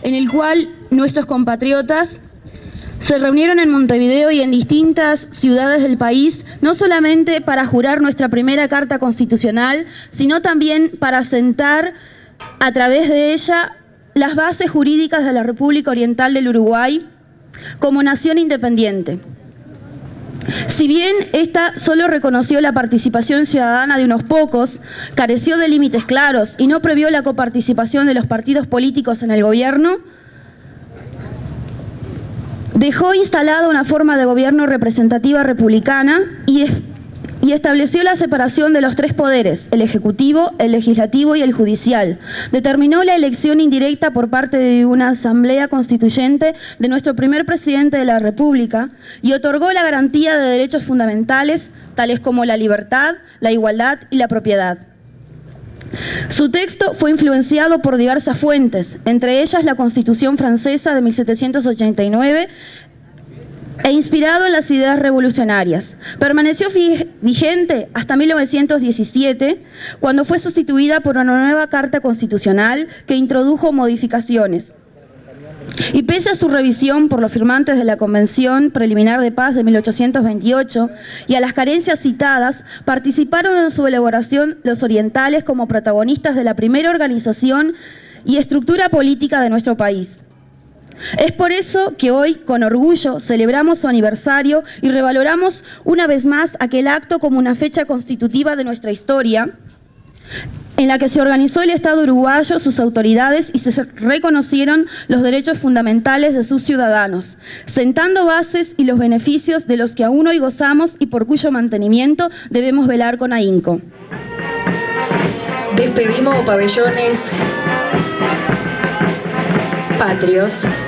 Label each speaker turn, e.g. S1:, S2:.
S1: en el cual nuestros compatriotas se reunieron en Montevideo y en distintas ciudades del país, no solamente para jurar nuestra primera Carta Constitucional, sino también para sentar a través de ella las bases jurídicas de la República Oriental del Uruguay como nación independiente. Si bien esta solo reconoció la participación ciudadana de unos pocos, careció de límites claros y no previó la coparticipación de los partidos políticos en el gobierno, dejó instalada una forma de gobierno representativa republicana y estableció la separación de los tres poderes, el ejecutivo, el legislativo y el judicial. Determinó la elección indirecta por parte de una asamblea constituyente de nuestro primer presidente de la República y otorgó la garantía de derechos fundamentales, tales como la libertad, la igualdad y la propiedad. Su texto fue influenciado por diversas fuentes, entre ellas la Constitución francesa de 1789, e inspirado en las ideas revolucionarias. Permaneció vigente hasta 1917, cuando fue sustituida por una nueva Carta Constitucional que introdujo modificaciones. Y pese a su revisión por los firmantes de la Convención Preliminar de Paz de 1828 y a las carencias citadas, participaron en su elaboración los orientales como protagonistas de la primera organización y estructura política de nuestro país. Es por eso que hoy, con orgullo, celebramos su aniversario y revaloramos una vez más aquel acto como una fecha constitutiva de nuestra historia, en la que se organizó el Estado uruguayo, sus autoridades y se reconocieron los derechos fundamentales de sus ciudadanos, sentando bases y los beneficios de los que aún hoy gozamos y por cuyo mantenimiento debemos velar con ahínco.
S2: Despedimos pabellones patrios.